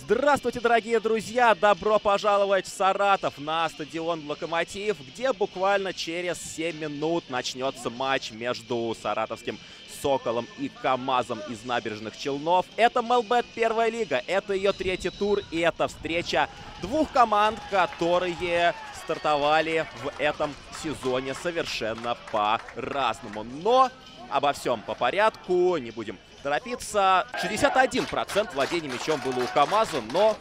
Здравствуйте, дорогие друзья! Добро пожаловать в Саратов на стадион «Локомотив», где буквально через 7 минут начнется матч между саратовским «Соколом» и «КамАЗом» из Набережных Челнов. Это МЛБ первая лига, это ее третий тур, и это встреча двух команд, которые стартовали в этом сезоне совершенно по-разному. Но обо всем по порядку, не будем торопиться. 61% владения мячом было у КамАЗа, но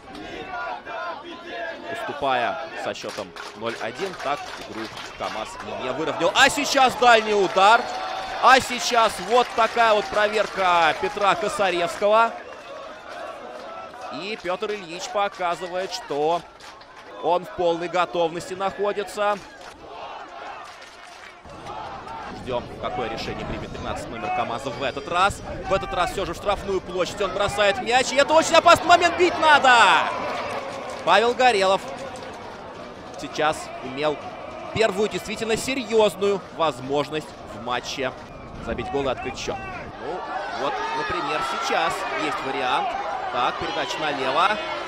уступая со счетом 0-1, так игру КамАЗ не выровнял. А сейчас дальний удар. А сейчас вот такая вот проверка Петра Косаревского. И Петр Ильич показывает, что он в полной готовности находится. Ждем, какое решение примет 13 номер КамАЗа в этот раз. В этот раз все же в штрафную площадь он бросает мяч. И это очень опасный момент, бить надо! Павел Горелов сейчас имел первую действительно серьезную возможность в матче забить гол и открыть счет. Ну, вот, например, сейчас есть вариант. Так, передача налево.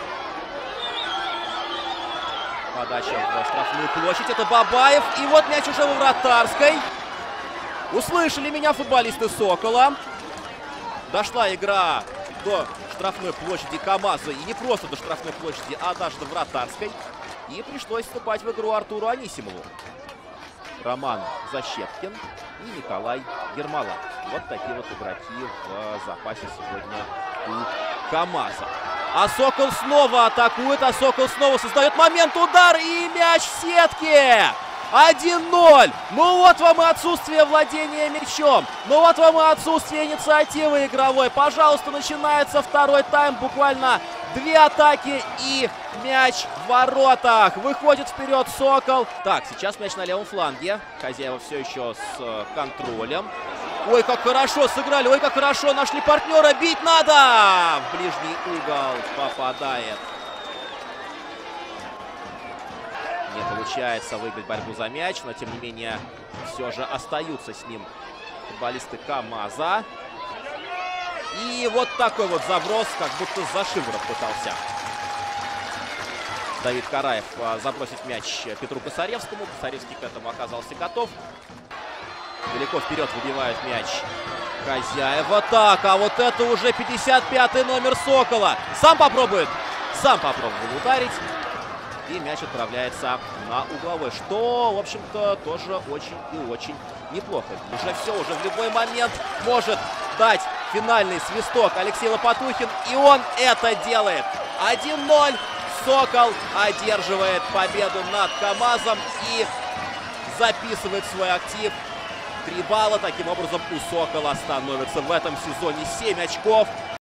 Подача в штрафную площадь. Это Бабаев. И вот мяч уже во вратарской. Услышали меня футболисты «Сокола». Дошла игра до штрафной площади КамАЗа. И не просто до штрафной площади, а даже до вратарской. И пришлось вступать в игру Артуру Анисимову. Роман Защепкин и Николай Ермолаев. Вот такие вот игроки в запасе сегодня у КамАЗа. А «Сокол» снова атакует, а «Сокол» снова создает момент, удар и мяч в сетке. 1-0. Ну вот вам и отсутствие владения мячом. Ну вот вам и отсутствие инициативы игровой. Пожалуйста, начинается второй тайм. Буквально 2 атаки и мяч в воротах. Выходит вперед «Сокол». Так, сейчас мяч на левом фланге. Хозяева все еще с контролем. Ой, как хорошо сыграли. Ой, как хорошо нашли партнера. Бить надо. В ближний угол попадает. Не получается выиграть борьбу за мяч, но тем не менее все же остаются с ним футболисты КамАЗа. И вот такой вот заброс, как будто за шиворот пытался Давид Караев забросить мяч Петру Косаревскому. Косаревский к этому оказался готов. Далеко вперед выбивает мяч хозяева. Так, а вот это уже 55-й номер «Сокола». Сам попробует попробовал ударить. И мяч отправляется на угловой, что, в общем-то, тоже очень и очень неплохо. Уже все, уже в любой момент может дать финальный свисток Алексей Лопатухин. И он это делает. 1-0. «Сокол» одерживает победу над КамАЗом и записывает свой актив. 3 балла. Таким образом, у «Сокола» становится в этом сезоне 7 очков.